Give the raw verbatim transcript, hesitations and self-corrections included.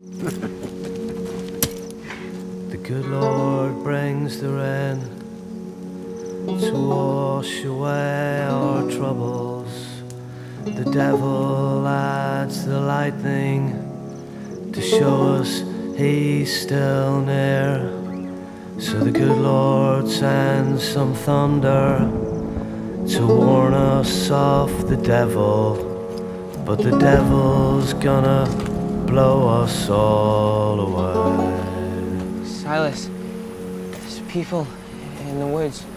The good Lord brings the rain to wash away our troubles. The devil adds the lightning to show us he's still near. So the good Lord sends some thunder to warn us of the devil, but the devil's gonna blow us all away. Silas, there's people in the woods.